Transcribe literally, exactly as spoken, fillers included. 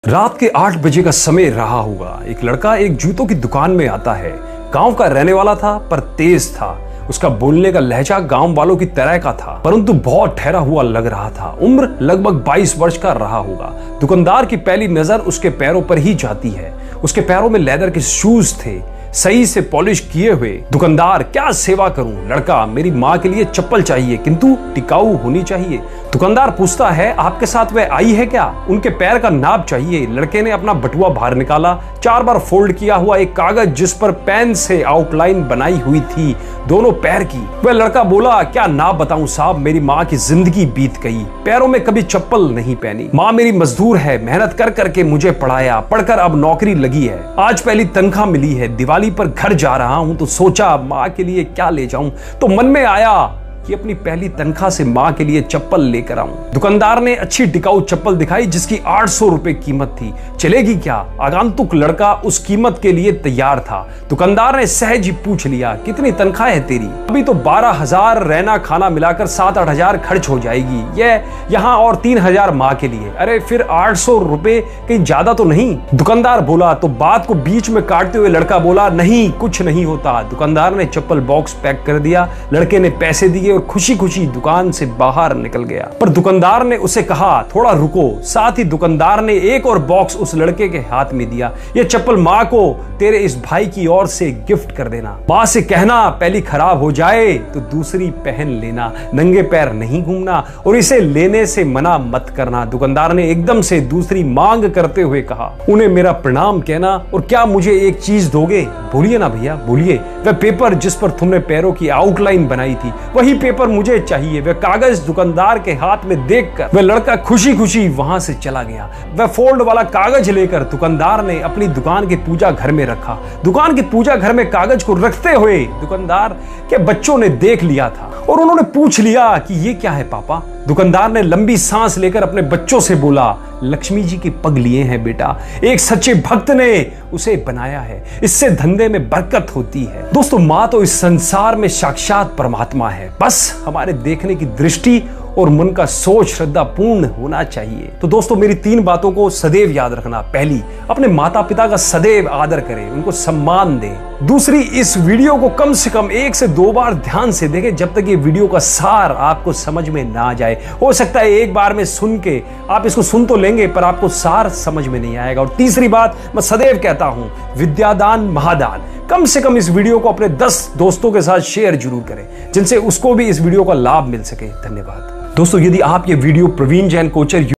रात के आठ बजे का समय रहा होगा। एक लड़का एक जूतों की दुकान में आता है। गांव का रहने वाला था पर तेज था। उसका बोलने का लहजा गांव वालों की तरह का था, परंतु बहुत ठहरा हुआ लग रहा था। उम्र लगभग बाईस वर्ष का रहा होगा। दुकानदार की पहली नजर उसके पैरों पर ही जाती है। उसके पैरों में लेदर के शूज थे, सही से पॉलिश किए हुए। दुकानदार, क्या सेवा करूं? लड़का, मेरी माँ के लिए चप्पल चाहिए, किंतु टिकाऊ होनी चाहिए। दुकानदार पूछता है, आपके साथ वह आई है क्या? उनके पैर का नाप चाहिए। लड़के ने अपना बटुआ बाहर निकाला, चार बार फोल्ड किया हुआ एक कागज जिस पर पेन से आउटलाइन बनाई हुई थी दोनों पैर की। वह लड़का बोला, क्या नाप बताऊं साहब, मेरी माँ की जिंदगी बीत गई, पैरों में कभी चप्पल नहीं पहनी। माँ मेरी मजदूर है, मेहनत कर करके मुझे पढ़ाया, पढ़कर अब नौकरी लगी है। आज पहली तनख्वाह मिली है, दिवाली पर घर जा रहा हूं तो सोचा माँ के लिए क्या ले जाऊं, तो मन में आया कि अपनी पहली तनख्वाह से माँ के लिए चप्पल लेकर आऊं। दुकानदार ने अच्छी टिकाऊ चप्पल दिखाई जिसकी आठ सौ रुपए कीमत थी। चलेगी क्या? आगंतुक लड़का उस कीमत के लिए तैयार था। दुकानदार ने सहज ही पूछ लिया, कितनी तनख्वाह है तेरी? अभी तो बारह हजार रहना खाना मिलाकर सात आठ हजार खर्च हो जाएगी, ये यहाँ और तीन हजार माँ के लिए। अरे फिर आठ सौ रुपए कहीं ज्यादा तो नहीं? दुकानदार बोला। तो बात को बीच में काटते हुए लड़का बोला, नहीं कुछ नहीं होता। दुकानदार ने चप्पल बॉक्स पैक कर दिया। लड़के ने पैसे दिए और खुशी खुशी दुकान से बाहर निकल गया। पर दुकानदार ने उसे कहा, थोड़ा रुको। साथ ही दुकानदार ने एक और बॉक्स उस लड़के के हाथ में दिया। ये चप्पल माँ को तेरे इस भाई की ओर से गिफ्ट कर देना। माँ से कहना, पहली खराब हो जाए तो दूसरी पहन लेना, नंगे पैर नहीं घूमना और इसे लेने से मना मत करना। दुकानदार ने एकदम से दूसरी मांग करते हुए कहा, उन्हें मेरा प्रणाम कहना और क्या मुझे एक चीज दोगे? बोलिए ना भैया, बोलिए। वह पेपर जिस पर तुमने पैरों की आउटलाइन बनाई थी, वही पेपर मुझे चाहिए। वह कागज दुकानदार के हाथ में देखकर वह लड़का खुशी खुशी वहां से चला गया। वह फोल्ड वाला कागज लेकर दुकानदार ने अपनी दुकान के पूजा घर में रखा। दुकान के पूजा घर में कागज को रखते हुए दुकानदार के बच्चों ने देख लिया था और उन्होंने पूछ लिया कि ये क्या है पापा? दुकानदार ने लंबी सांस लेकर अपने बच्चों से बोला, लक्ष्मी जी के पग लिए हैं बेटा, एक सच्चे भक्त ने उसे बनाया है, इससे धंधे में बरकत होती है। दोस्तों, माँ तो इस संसार में साक्षात परमात्मा है, बस हमारे देखने की दृष्टि और मन का सोच श्रद्धा पूर्ण होना चाहिए। तो दोस्तों, मेरी तीन बातों को सदैव याद रखना। पहली, अपने माता पिता का सदैव आदर करें, उनको सम्मान दें। दूसरी, इस वीडियो को कम से कम एक से दो बार ध्यान से देखें जब तक ये वीडियो का सार आपको समझ में ना जाए। हो सकता है एक बार में सुन के आप इसको सुन तो लेंगे पर आपको सार समझ में नहीं आएगा। और तीसरी बात, मैं सदैव कहता हूं, विद्यादान महादान। कम से कम इस वीडियो को अपने दस दोस्तों के साथ शेयर जरूर करें जिनसे उसको भी इस वीडियो का लाभ मिल सके। धन्यवाद। दोस्तों, यदि आप ये वीडियो प्रवीण जैन कोचर